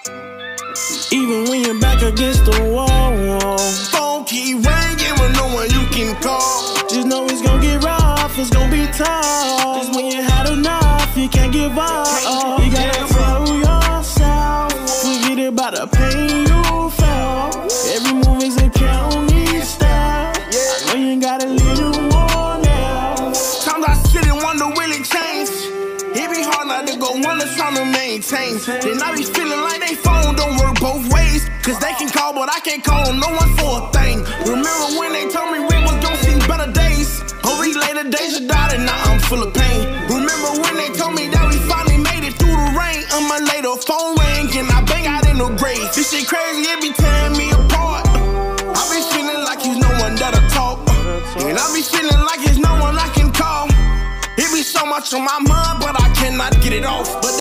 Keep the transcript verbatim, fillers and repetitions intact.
Even when you're back against the wall, phone keep ringing with no one you can call. just know it's gonna get rough, it's gonna be tough. Just when you had enough, you can't give up. You gotta tell yourself, forget about the pain you felt. Every move is a county step. I know you got a little more now. Sometimes I sit and wonder, will it change? It be hard not to go under trying to maintain. Then I be feeling like they phone don't work both ways. Cause they can call, but I can't call on no one for a thing. Remember when they told me we was gonna see better days? Oh, these later days are died and now I'm full of pain. Remember when they told me that we finally made it through the rain? A month later, phone ring and I bang out in the grave. This shit crazy, it be tearing me apart. I be feeling like there's no one that'll talk. And I be feeling like there's no one I can call. It be so much on my mind, but I cannot get it off. But